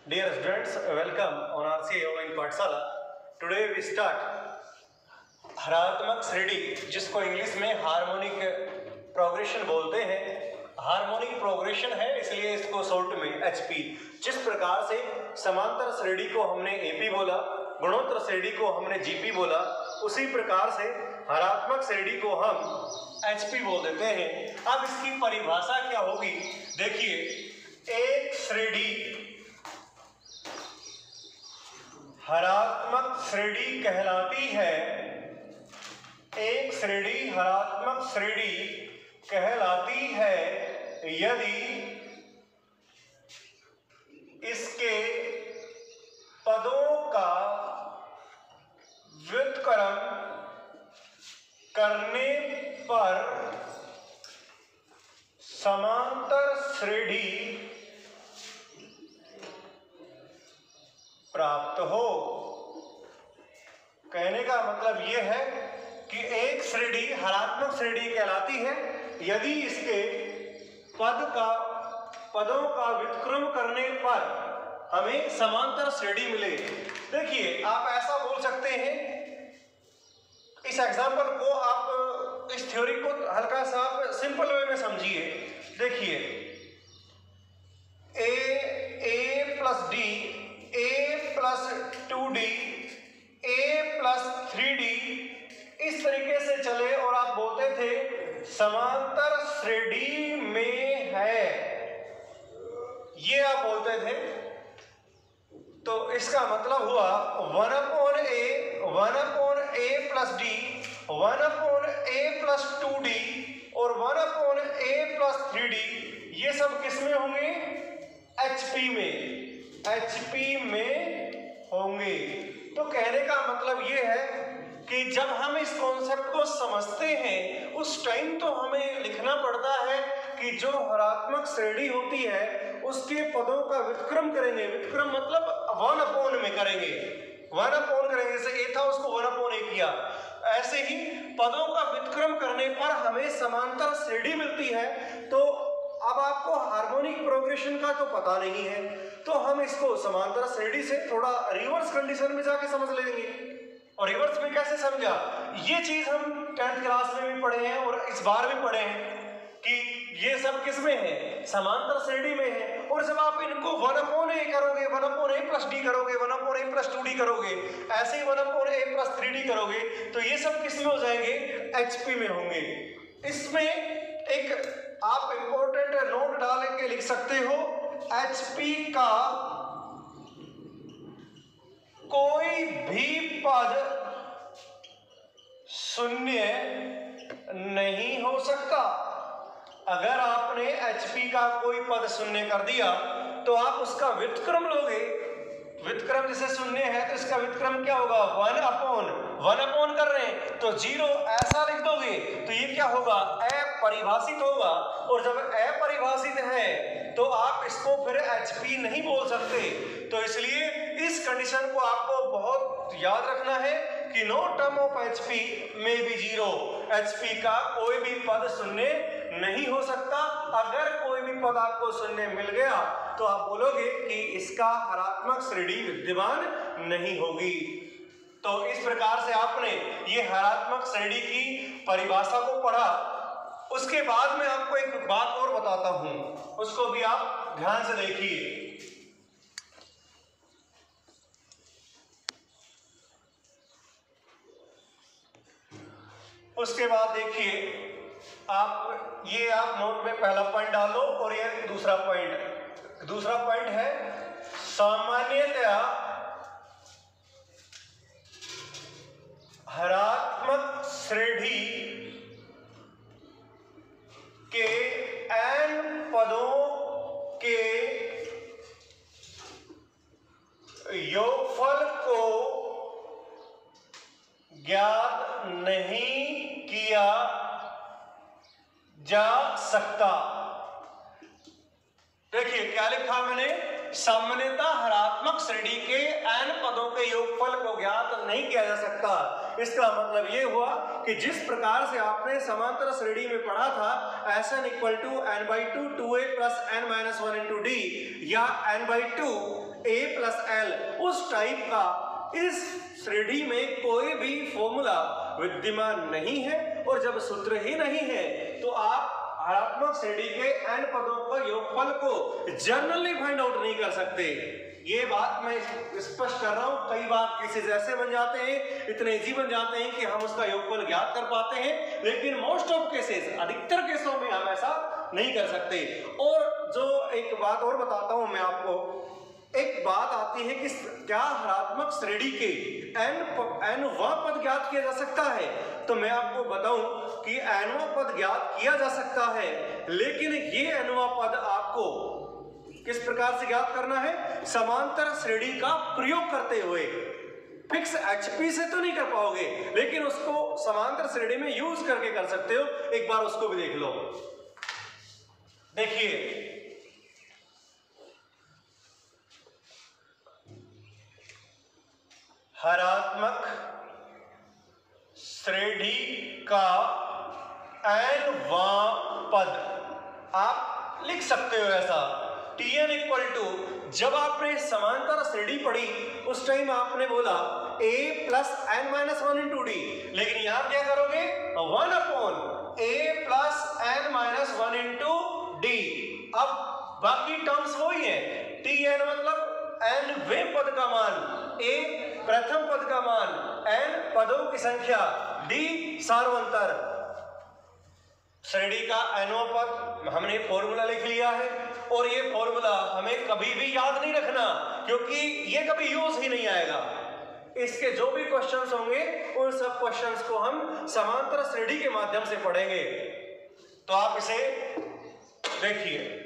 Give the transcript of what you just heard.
Dear students, welcome on RCA online पाठशाला। Today we start हरात्मक श्रेणी, जिसको इंग्लिश में हार्मोनिक प्रोग्रेशन बोलते हैं। हार्मोनिक प्रोग्रेशन है इसलिए इसको शॉर्ट में HP। जिस प्रकार से समांतर श्रेणी को हमने AP बोला, गुणोत्तर श्रेणी को हमने GP बोला, उसी प्रकार से हरात्मक श्रेणी को हम HP बोल देते हैं। अब इसकी परिभाषा क्या होगी, देखिए, एक श्रेणी हरात्मक श्रेणी कहलाती है। एक श्रेणी हरात्मक श्रेणी कहलाती है यदि इसके पदों का व्युत्क्रम करने पर समांतर श्रेणी प्राप्त हो। कहने का मतलब यह है कि एक श्रेणी हरात्मक श्रेणी कहलाती है यदि इसके पदों का व्युत्क्रम करने पर हमें समांतर श्रेणी मिले। देखिए, आप ऐसा बोल सकते हैं, इस एग्जांपल को आप, इस थ्योरी को हल्का सा आप सिंपल वे में समझिए। देखिए, a प्लस डी, a plus 2d, a plus 3d इस तरीके से चले और आप बोलते थे समांतर श्रेणी में है, ये आप बोलते थे, तो इसका मतलब हुआ 1/a plus d, 1/a plus 2d और 1/a प्लस 3d, ये सब किस में होंगे? HP में होंगे। तो कहने का मतलब ये है कि जब हम इस कॉन्सेप्ट को समझते हैं उस टाइम तो हमें लिखना पड़ता है कि जो हरात्मक श्रेणी होती है उसके पदों का व्युत्क्रम करेंगे। व्युत्क्रम मतलब 1/a में करेंगे, 1/a करेंगे। जैसे a था उसको 1/a किया, ऐसे ही पदों का व्युत्क्रम करने पर हमें समांतर श्रेणी मिलती है। तो अब आपको हार्मोनिक प्रोग्रेशन का तो पता नहीं है, तो हम इसको समांतर श्रेणी से थोड़ा रिवर्स कंडीशन में जाके समझ लेंगे। और रिवर्स में कैसे समझा, ये चीज हम 10th क्लास में भी पढ़े हैं और इस बार भी पढ़े हैं कि ये सब किस में है? समांतर श्रेणी में है। और जब आप इनको 1/a करोगे, 1/a प्लस d करोगे, 1/a प्लस 2d करोगे, ऐसे ही 1/a प्लस 3d करोगे, तो ये सब किस में हो जाएंगे? HP में होंगे। इसमें एक आप इंपॉर्टेंट नोट डाल के लिख सकते हो, HP का कोई भी पद शून्य नहीं हो सकता। अगर आपने HP का कोई पद शून्य कर दिया तो आप उसका व्युत्क्रम लोगे। व्युत्क्रम जैसे शून्य है तो इसका व्युत्क्रम क्या होगा? 1/1 कर रहे हैं तो 0 ऐसा लिख दोगे तो ये क्या होगा? अपरिभाषित होगा। और जब अपरिभाषित है तो आप इसको फिर HP नहीं बोल सकते। तो इसलिए इस कंडीशन को आपको बहुत याद रखना है कि नो टर्म ऑफ HP में भी 0। HP का कोई भी पद शून्य नहीं हो सकता। अगर कोई भी पद आपको शून्य मिल गया तो आप बोलोगे कि इसका हरात्मक श्रेणी विद्यमान नहीं होगी। तो इस प्रकार से आपने ये हरात्मक श्रेणी की परिभाषा को पढ़ा। उसके बाद मैं आपको एक बात और बताता हूं, उसको भी आप ध्यान से देखिए। उसके बाद देखिए, आप नोट में पहला पॉइंट डालो और ये दूसरा पॉइंट है सामान्यतया हरात्मक श्रेणी के n पदों के योगफल को ज्ञात नहीं किया जा सकता। देखिए क्या लिखा मैंने, सामान्यतः हरात्मक श्रेणी के n पदों के योगफल को ज्ञात नहीं किया जा सकता। इसका मतलब ये हुआ कि जिस प्रकार से आपने समांतर श्रेणी में पढ़ा था Sn equal to n/2 2a plus n-1 into d या n/2 a प्लस l, उस टाइप का इस श्रेणी में कोई भी फॉर्मूला विद्यमान नहीं है। और जब सूत्र ही नहीं है तो आप हरात्मक श्रेणी के n पदों का योगफल को जनरली फाइंड आउट नहीं कर सकते। ये बात मैं स्पष्ट कर रहा हूं। कई बार केसेस ऐसे बन जाते हैं, इतने इजी बन जाते हैं कि हम उसका योगफल ज्ञात कर पाते हैं, लेकिन मोस्ट ऑफ केसेस, अधिकतर केसों में हम ऐसा नहीं कर सकते। और जो एक बात और बताता हूं मैं आपको, एक बात आती है कि क्या हरात्मक श्रेणी के nवां पद ज्ञात किया जा सकता है? तो मैं आपको बताऊं कि nवां पद ज्ञात किया जा सकता है, लेकिन ये nवां पद आपको किस प्रकार से ज्ञात करना है? समांतर श्रेणी का प्रयोग करते हुए। फिक्स HP से तो नहीं कर पाओगे, लेकिन उसको समांतर श्रेणी में यूज करके कर सकते हो। एक बार उसको भी देख लो। देखिए, हरात्मक श्रेणी का nवां पद आप लिख सकते हो ऐसा, Tn इक्वल टू, जब आपने समांतर श्रेणी पढ़ी उस टाइम आपने बोला a plus n-1 into D, लेकिन यहां क्या करोगे? 1 upon a plus n-1 into D. अब बाकी टर्म्स वही है। Tn मतलब n वें पद का मान, a प्रथम पद का मान, n पदों की संख्या, d सार्वंतर। श्रेणी का nवां पद हमने फॉर्मूला लिख लिया है, और ये फॉर्मूला हमें कभी भी याद नहीं रखना, क्योंकि ये कभी यूज ही नहीं आएगा। इसके जो भी क्वेश्चंस होंगे उन सब क्वेश्चंस को हम समांतर श्रेणी के माध्यम से पढ़ेंगे। तो आप इसे देखिए,